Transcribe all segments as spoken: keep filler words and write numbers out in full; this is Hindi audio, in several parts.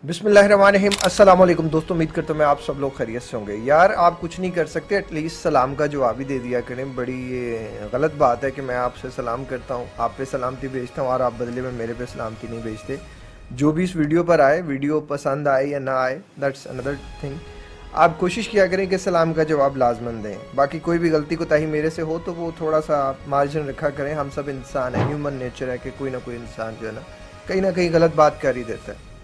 बिस्मिल्लाहिर्रहमानिर्रहीम। अस्सलाम वालेकुम दोस्तों, उम्मीद करता हूँ मैं आप सब लोग खैरियत से होंगे। यार आप कुछ नहीं कर सकते, एटलीस्ट सलाम का जवाब ही दे दिया करें। बड़ी ये गलत बात है कि मैं आपसे सलाम करता हूँ, आप पे सलामती भेजता हूँ और आप बदले में मेरे पे सलामती नहीं भेजते। जो भी इस वीडियो पर आए, वीडियो पसंद आए या ना आए, दैट्स अनदर थिंग। आप कोशिश किया करें कि सलाम का जवाब लाजमन दें। बाकी कोई भी गलती कोताही मेरे से हो तो वो थोड़ा सा मार्जिन रखा करें। हम सब इंसान हैं, ह्यूमन नेचर है कि कोई ना कोई इंसान जो है ना कहीं ना कहीं गलत बात कर ही देता है।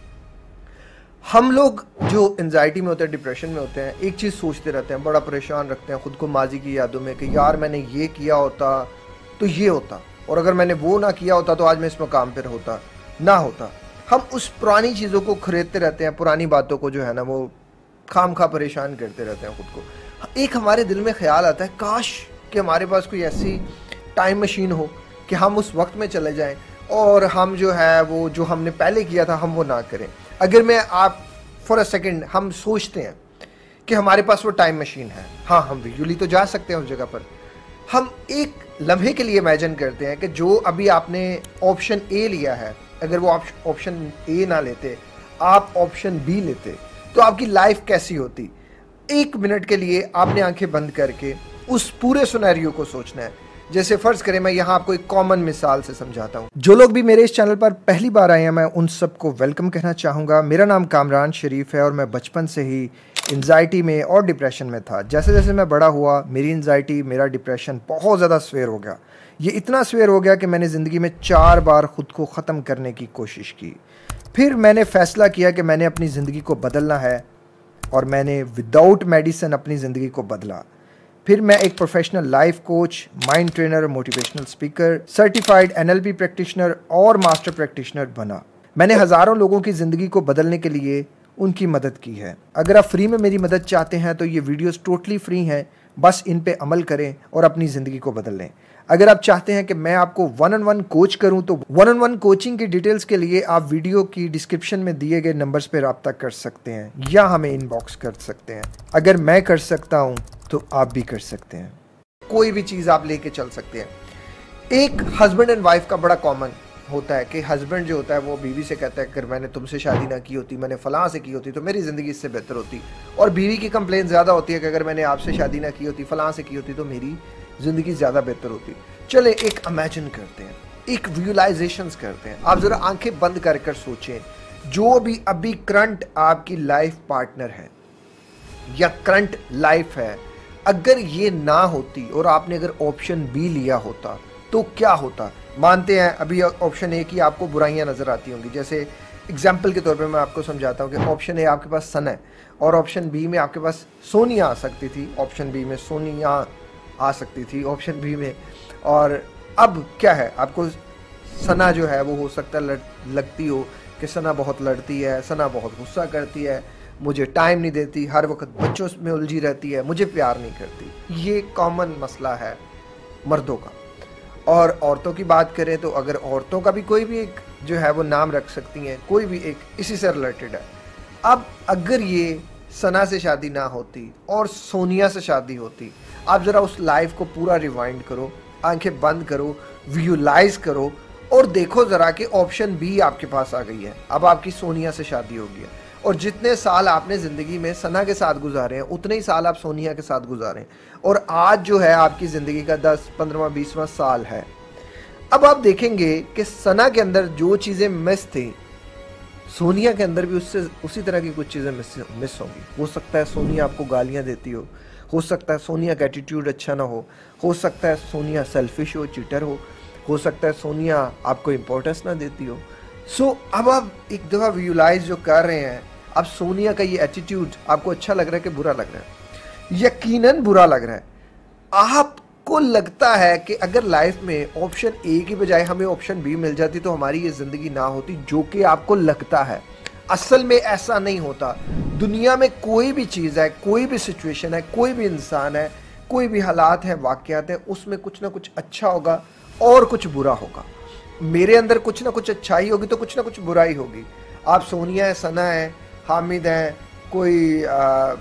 हम लोग जो एंजाइटी में होते हैं, डिप्रेशन में होते हैं, एक चीज़ सोचते रहते हैं, बड़ा परेशान रखते हैं ख़ुद को माजी की यादों में कि यार मैंने ये किया होता तो ये होता, और अगर मैंने वो ना किया होता तो आज मैं इस मकाम पर होता ना होता। हम उस पुरानी चीज़ों को खरीदते रहते हैं, पुरानी बातों को जो है ना वो खाम खा परेशान करते रहते हैं ख़ुद को। एक हमारे दिल में ख्याल आता है काश कि हमारे पास कोई ऐसी टाइम मशीन हो कि हम उस वक्त में चले जाएं और हम जो है वो जो हमने पहले किया था हम वो ना करें। अगर मैं आप फॉर अ सेकंड हम सोचते हैं कि हमारे पास वो टाइम मशीन है, हाँ हम विजुअली तो जा सकते हैं उस जगह पर। हम एक लम्हे के लिए इमेजिन करते हैं कि जो अभी आपने ऑप्शन ए लिया है, अगर वो ऑप्शन ए ना लेते, आप ऑप्शन बी लेते तो आपकी लाइफ कैसी होती। एक मिनट के लिए आपने आंखें बंद करके उस पूरे सिनेरियो को सोचना है। जैसे फर्ज करें, मैं यहाँ आपको एक कॉमन मिसाल से समझाता हूँ। जो लोग भी मेरे इस चैनल पर पहली बार आए हैं, मैं उन सबको वेलकम कहना चाहूँगा। मेरा नाम कामरान शरीफ है और मैं बचपन से ही एंजाइटी में और डिप्रेशन में था। जैसे जैसे मैं बड़ा हुआ, मेरी एंजाइटी, मेरा डिप्रेशन बहुत ज़्यादा स्वेयर हो गया। ये इतना स्वेयर हो गया कि मैंने ज़िंदगी में चार बार ख़ुद को ख़त्म करने की कोशिश की। फिर मैंने फ़ैसला किया कि मैंने अपनी ज़िंदगी को बदलना है और मैंने विदाउट मेडिसिन अपनी ज़िंदगी को बदला। फिर मैं एक professional life coach, mind trainer, motivational speaker, certified N L P practitioner और मास्टर प्रैक्टिशनर बना। मैंने हज़ारों लोगों की ज़िंदगी को बदलने के लिए उनकी मदद की है। अगर आप फ्री में मेरी मदद चाहते हैं तो ये वीडियोस टोटली फ्री हैं, बस इन पे अमल करें और अपनी ज़िंदगी को बदल लें। अगर आप चाहते हैं कि मैं आपको वन ऑन वन कोच करूं तो वन ऑन वन कोचिंग की डिटेल्स के लिए आप वीडियो की डिस्क्रिप्शन में दिए गए नंबर्स पर रब्ता कर सकते हैं या हमें इनबॉक्स कर सकते हैं। अगर मैं कर सकता हूं तो आप भी कर सकते हैं। कोई भी चीज़ आप लेके चल सकते हैं। एक हस्बैंड एंड वाइफ का बड़ा कॉमन होता है कि हस्बैंड जो होता है वो बीवी से कहता है अगर मैंने तुमसे शादी ना की होती, मैंने फलां से की होती तो मेरी ज़िंदगी इससे बेहतर होती। और बीवी की कंप्लेन ज़्यादा होती है कि अगर मैंने आपसे शादी ना की होती, फलां से की होती तो मेरी ज़िंदगी ज़्यादा बेहतर होती। चले एक इमेजिन करते हैं, एक विजुअलाइजेशंस करते हैं। आप ज़रा आंखें बंद कर कर सोचें, जो भी अभी करंट आपकी लाइफ पार्टनर है या करंट लाइफ है, अगर ये ना होती और आपने अगर ऑप्शन बी लिया होता तो क्या होता। मानते हैं अभी ऑप्शन ए की आपको बुराइयां नज़र आती होंगी। जैसे एग्जाम्पल के तौर पे मैं आपको समझाता हूँ कि ऑप्शन ए आपके पास सन है और ऑप्शन बी में आपके पास सोनिया आ सकती थी, ऑप्शन बी में सोनिया आ सकती थी, ऑप्शन बी में। और अब क्या है, आपको सना जो है वो हो सकता है लगती हो कि सना बहुत लड़ती है, सना बहुत गुस्सा करती है, मुझे टाइम नहीं देती, हर वक्त बच्चों में उलझी रहती है, मुझे प्यार नहीं करती। ये कॉमन मसला है मर्दों का। और औरतों की बात करें तो अगर औरतों का भी कोई भी एक जो है वो नाम रख सकती हैं, कोई भी एक इसी से रिलेटेड है। अब अगर ये सना से शादी ना होती और सोनिया से शादी होती, आप ज़रा उस लाइफ को पूरा रिवाइंड करो, आंखें बंद करो, विजुअलाइज करो और देखो ज़रा कि ऑप्शन बी आपके पास आ गई है। अब आपकी सोनिया से शादी हो गई है और जितने साल आपने ज़िंदगी में सना के साथ गुजारे हैं उतने ही साल आप सोनिया के साथ गुजारें। और आज जो है आपकी ज़िंदगी का दस पंद्रहवां बीसवां साल है। अब आप देखेंगे कि सना के अंदर जो चीज़ें मिस थी, सोनिया के अंदर भी उससे उसी तरह की कुछ चीज़ें मिस मिस होंगी। हो सकता है सोनिया आपको गालियाँ देती हो हो सकता है सोनिया का एटीट्यूड अच्छा ना हो हो सकता है सोनिया सेल्फिश हो, चीटर हो हो सकता है सोनिया आपको इम्पोर्टेंस ना देती हो। सो so, अब आप एक दफ़ा विजुअलाइज जो कर रहे हैं, अब सोनिया का ये एटीट्यूड आपको अच्छा लग रहा है कि बुरा लग रहा है? यकीनन बुरा लग रहा है। आपको लगता है कि अगर लाइफ में ऑप्शन ए की बजाय हमें ऑप्शन बी मिल जाती तो हमारी ये ज़िंदगी ना होती, जो कि आपको लगता है। असल में ऐसा नहीं होता। दुनिया में कोई भी चीज़ है, कोई भी सिचुएशन है, कोई भी इंसान है, कोई भी हालात है, वाक़यात है, उसमें कुछ ना कुछ अच्छा होगा और कुछ बुरा होगा। मेरे अंदर कुछ ना कुछ अच्छाई होगी तो कुछ ना कुछ बुराई होगी। आप सोनिया है, सना है, हामिद है, कोई आ,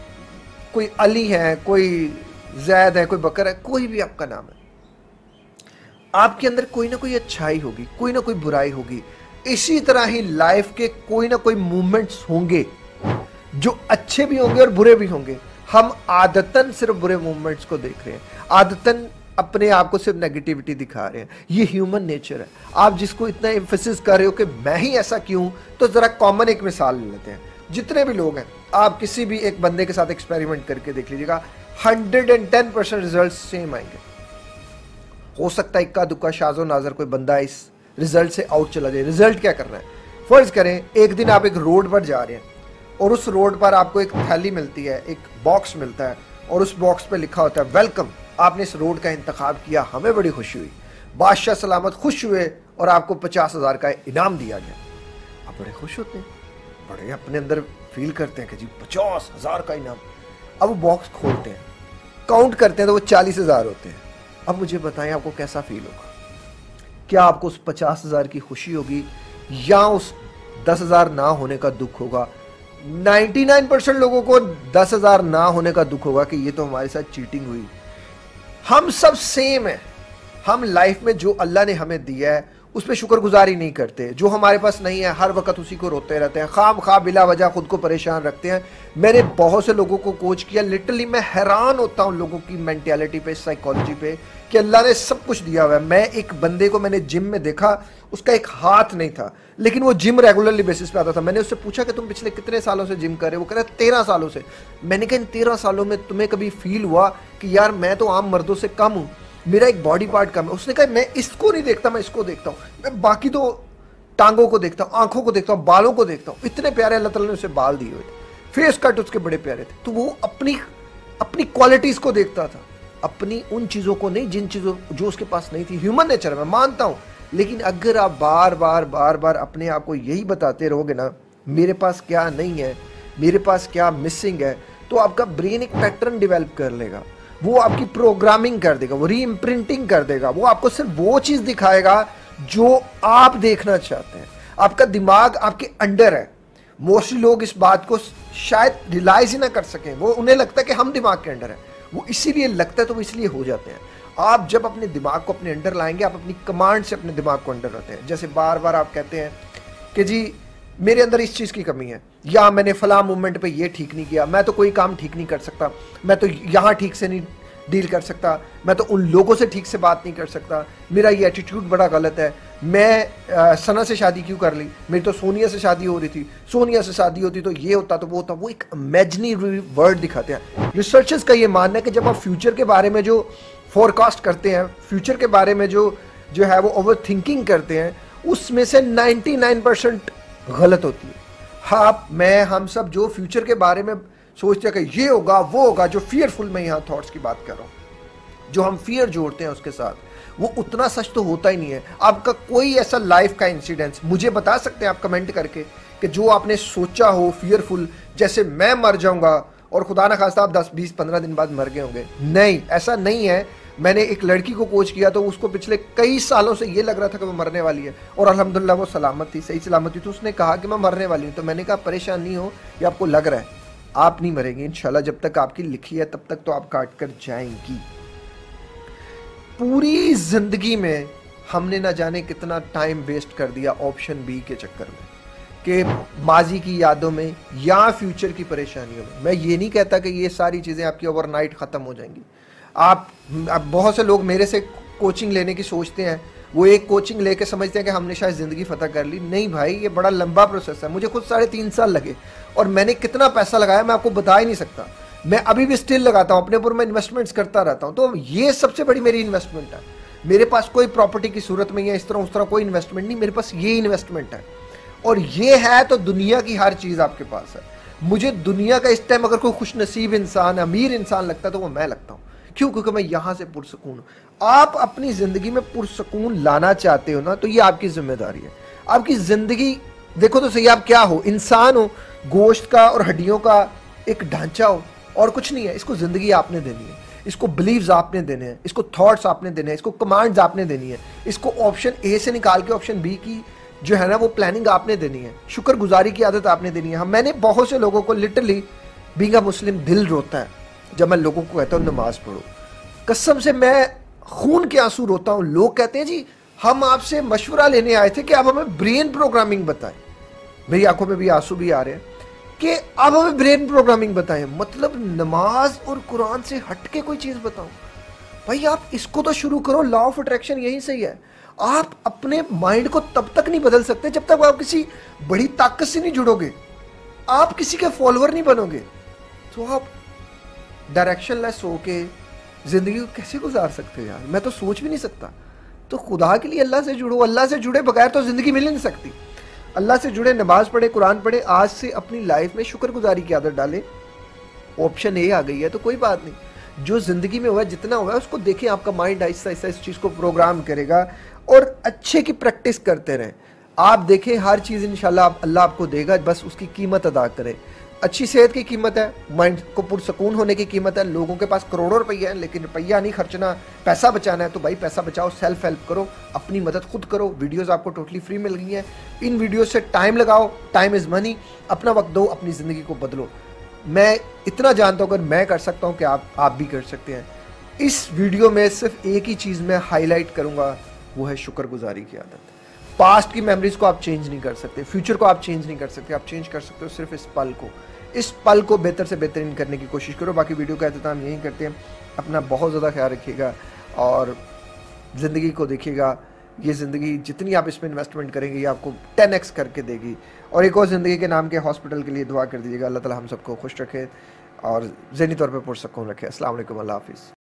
कोई अली है, कोई जैद है, कोई बकर है, कोई भी आपका नाम है, आपके अंदर कोई ना कोई अच्छाई होगी, कोई ना कोई बुराई होगी। इसी तरह ही लाइफ के कोई ना कोई मूवमेंट्स होंगे जो अच्छे भी होंगे और बुरे भी होंगे। हम आदतन सिर्फ बुरे मूवमेंट्स को देख रहे हैं, आदतन अपने आप को सिर्फ नेगेटिविटी दिखा रहे हैं। ये ह्यूमन नेचर है। आप जिसको इतना एम्फेसिस कर रहे हो कि मैं ही ऐसा क्यों, तो जरा कॉमन एक मिसाल ले लेते हैं। जितने भी लोग हैं, आप किसी भी एक बंदे के साथ एक्सपेरिमेंट करके देख लीजिएगा, hundred and ten percent result same आएंगे। हो सकता है इक्का दुक्का शाजो नाजर कोई बंदा इस रिजल्ट से आउट चला जाए। रिजल्ट क्या करना है, फर्ज करें एक दिन आप एक रोड पर जा रहे हैं और उस रोड पर आपको एक थैली मिलती है, एक बॉक्स मिलता है और उस बॉक्स पे लिखा होता है वेलकम, आपने इस रोड का इंतखाब किया, हमें बड़ी खुशी हुई, बादशाह सलामत खुश हुए और आपको पचास हजार का इनाम दिया गया। आप बड़े खुश होते हैं, बड़े अपने अंदर फील करते हैं कि जी पचास हजार का इनाम। अब वो बॉक्स खोलते हैं, काउंट करते हैं तो वो चालीस हजार होते हैं। अब मुझे बताएं आपको कैसा फील होगा? क्या आपको उस पचास हजार की खुशी होगी या उस दस हजार ना होने का दुख होगा? निन्यानवे परसेंट लोगों को दस हजार ना होने का दुख होगा कि ये तो हमारे साथ चीटिंग हुई। हम सब सेम है। हम लाइफ में जो अल्लाह ने हमें दिया है उस पर शुक्रगुजारी नहीं करते। जो हमारे पास नहीं है हर वक्त उसी को रोते रहते हैं, खाम खा बिला वजह खुद को परेशान रखते हैं। मैंने बहुत से लोगों को कोच किया, लिटरली मैं हैरान होता हूँ लोगों की मेंटालिटी पे, साइकोलॉजी पे, कि अल्लाह ने सब कुछ दिया हुआ है। मैं एक बंदे को मैंने जिम में देखा, उसका एक हाथ नहीं था लेकिन वो जिम रेगुलरली बेसिस पे आता था। मैंने उससे पूछा कि तुम पिछले कितने सालों से जिम कर रहे हो? वो कह रहा है तेरह सालों से। मैंने कहा इन तेरह सालों में तुम्हें कभी फील हुआ कि यार मैं तो आम मर्दों से कम हूँ, मेरा एक बॉडी पार्ट कम है? उसने कहा मैं इसको नहीं देखता, मैं इसको देखता हूँ, मैं बाकी तो टांगों को देखता हूँ, आंखों को देखता हूँ, बालों को देखता हूँ। इतने प्यारे अल्लाह ताला ने उसे बाल दिए हुए थे, फेस कट उसके बड़े प्यारे थे। तो वो अपनी अपनी क्वालिटीज को देखता था, अपनी उन चीजों को नहीं जिन चीजों जो उसके पास नहीं थी। ह्यूमन नेचर मैं मानता हूं, लेकिन अगर आप बार बार बार बार अपने आप को यही बताते रहोगे ना मेरे पास क्या नहीं है, मेरे पास क्या मिसिंग है, तो आपका ब्रेन एक पैटर्न डेवलप कर लेगा, वो आपकी प्रोग्रामिंग कर देगा, वो री इम्प्रिंटिंग कर देगा, वो आपको सिर्फ वो चीज दिखाएगा जो आप देखना चाहते हैं। आपका दिमाग आपके अंडर है। मोस्टली लोग इस बात को शायद रियलाइज ही ना कर सकें, वो उन्हें लगता है कि हम दिमाग के अंडर है, वो इसीलिए लगता है तो वो इसलिए हो जाते हैं। आप जब अपने दिमाग को अपने अंडर लाएंगे, आप अपनी कमांड से अपने दिमाग को अंडर रहते हैं। जैसे बार बार आप कहते हैं कि जी मेरे अंदर इस चीज़ की कमी है, या मैंने फला मूवमेंट पे ये ठीक नहीं किया, मैं तो कोई काम ठीक नहीं कर सकता, मैं तो यहाँ ठीक से नहीं डील कर सकता, मैं तो उन लोगों से ठीक से बात नहीं कर सकता, मेरा ये एटीट्यूड बड़ा गलत है, मैं आ, सना से शादी क्यों कर ली, मेरी तो सोनिया से शादी हो रही थी, सोनिया से शादी होती तो ये होता तो वो होता। वो एक इमेजिनरी वर्ल्ड दिखाते हैं। रिसर्चर्स का ये मानना है कि जब आप फ्यूचर के बारे में जो फोरकास्ट करते हैं, फ्यूचर के बारे में जो जो है वो ओवर थिंकिंग करते हैं, उसमें से निन्यानवे परसेंट गलत होती है। हाँ, मैं हम सब जो फ्यूचर के बारे में सोचते हैं कि ये होगा वो होगा, जो फियरफुल मैं यहाँ थॉट्स की बात कर रहा हूँ, जो हम फियर जोड़ते हैं उसके साथ, वो उतना सच तो होता ही नहीं है। आपका कोई ऐसा लाइफ का इंसिडेंस मुझे बता सकते हैं आप कमेंट करके कि जो आपने सोचा हो फियरफुल, जैसे मैं मर जाऊंगा और खुदा ना खास्ता आप दस बीस पंद्रह दिन बाद मर गए होंगे? नहीं, ऐसा नहीं है। मैंने एक लड़की को कोच किया तो उसको पिछले कई सालों से ये लग रहा था कि वो मरने वाली है और अल्हम्दुलिल्लाह वो सलामत थी, सही सलामत थी। तो उसने कहा कि मैं मरने वाली हूँ। तो मैंने कहा परेशान नहीं हो, ये आपको लग रहा है, आप नहीं मरेंगे इंशाल्लाह, जब तक आपकी लिखी है तब तक तो आप काट कर जाएंगी। पूरी जिंदगी में हमने ना जाने कितना टाइम वेस्ट कर दिया ऑप्शन बी के चक्कर में, कि माजी की यादों में या फ्यूचर की परेशानियों में। मैं ये नहीं कहता कि ये सारी चीज़ें आपकी ओवरनाइट ख़त्म हो जाएंगी। आप, आप बहुत से लोग मेरे से कोचिंग लेने की सोचते हैं, वो एक कोचिंग लेके समझते हैं कि हमने शायद ज़िंदगी फतह कर ली। नहीं भाई, ये बड़ा लंबा प्रोसेस है। मुझे खुद साढ़े तीन साल लगे और मैंने कितना पैसा लगाया मैं आपको बता ही नहीं सकता। मैं अभी भी स्टिल लगाता हूँ अपने ऊपर, मैं इन्वेस्टमेंट्स करता रहता हूँ। तो ये सबसे बड़ी मेरी इन्वेस्टमेंट है। मेरे पास कोई प्रॉपर्टी की सूरत में या इस तरह उस तरह कोई इन्वेस्टमेंट नहीं, मेरे पास ये इन्वेस्टमेंट है। और ये है तो दुनिया की हर चीज़ आपके पास है। मुझे दुनिया का इस टाइम अगर कोई खुश नसीब इंसान, अमीर इंसान लगता है तो वो मैं लगता हूँ। क्यों? क्योंकि मैं यहाँ से पुरसकून हूँ। आप अपनी ज़िंदगी में पुरसकून लाना चाहते हो ना, तो ये आपकी जिम्मेदारी है। आपकी ज़िंदगी देखो तो सही, आप क्या हो? इंसान हो, गोश्त का और हड्डियों का एक ढांचा हो, और कुछ नहीं है। इसको ज़िंदगी आपने देनी है, इसको बिलीव्स आपने देने हैं, इसको थॉट्स आपने देने हैं, इसको कमांड्स आपने देनी है, इसको ऑप्शन ए से निकाल के ऑप्शन बी की जो है ना वो प्लानिंग आपने देनी है, शुक्रगुजारी की आदत आपने देनी है। हम मैंने बहुत से लोगों को, लिटरली बीइंग अ मुस्लिम दिल रोता है जब मैं लोगों को कहता हूँ नमाज पढ़ो। कसम से मैं खून के आंसू रोता हूँ। लोग कहते हैं जी हम आपसे मशवरा लेने आए थे कि आप हमें ब्रेन प्रोग्रामिंग बताएं। मेरी आंखों में भी आंसू भी आ रहे हैं कि आप हमें ब्रेन प्रोग्रामिंग बताएं, मतलब नमाज और कुरान से हट के कोई चीज बताओ। भाई आप इसको तो शुरू करो, लॉ ऑफ अट्रैक्शन यही सही है। आप अपने माइंड को तब तक नहीं बदल सकते जब तक आप किसी बड़ी ताकत से नहीं जुड़ोगे, आप किसी के फॉलोअर नहीं बनोगे। तो आप डायरेक्शनलेस होके जिंदगी को कैसे गुजार सकते हो यार, मैं तो सोच भी नहीं सकता। तो खुदा के लिए अल्लाह से जुड़ो, अल्लाह से जुड़े बगैर तो जिंदगी मिल नहीं सकती। अल्लाह से जुड़े, नमाज पढ़े, कुरान पढ़े, आज से अपनी लाइफ में शुक्रगुजारी की आदत डालें। ऑप्शन ए आ गई है तो कोई बात नहीं, जो जिंदगी में हुआ जितना हुआ उसको देखें, आपका माइंड आहिस्ता आहिस्ता इस चीज़ को प्रोग्राम करेगा और अच्छे की प्रैक्टिस करते रहें। आप देखें हर चीज़ इंशाल्लाह अल्लाह आपको देगा, बस उसकी कीमत अदा करें। अच्छी सेहत की कीमत है, माइंड को पुरसकून होने की कीमत है। लोगों के पास करोड़ों रुपये हैं लेकिन रुपया नहीं खर्चना, पैसा बचाना है, तो भाई पैसा बचाओ, सेल्फ हेल्प करो, अपनी मदद खुद करो। वीडियोस आपको टोटली फ्री मिल गई हैं, इन वीडियोस से टाइम लगाओ, टाइम इज़ मनी, अपना वक्त दो, अपनी ज़िंदगी को बदलो। मैं इतना जानता हूँ अगर मैं कर सकता हूँ कि आप आप भी कर सकते हैं। इस वीडियो में सिर्फ एक ही चीज़ मैं हाईलाइट करूँगा, वो है शुक्रगुजारी की आदत। पास्ट की मेमोरीज को आप चेंज नहीं कर सकते, फ्यूचर को आप चेंज नहीं कर सकते, आप चेंज कर सकते हो सिर्फ इस पल को। इस पल को बेहतर से बेहतरीन करने की कोशिश करो। बाकी वीडियो का अख्ताम यही करते हैं। अपना बहुत ज़्यादा ख्याल रखिएगा और ज़िंदगी को देखिएगा। ये ज़िंदगी जितनी आप इसमें इन्वेस्टमेंट करेंगे ये आपको टेन एक्स करके देगी। और एक और ज़िंदगी के नाम के हॉस्पिटल के लिए दुआ कर दीजिएगा। अल्लाह ताला हम सबको खुश रखे और ज़हनी तौर पर पुरसकून रखे। अस्सलाम वालेकुम, अल्लाह हाफिज़।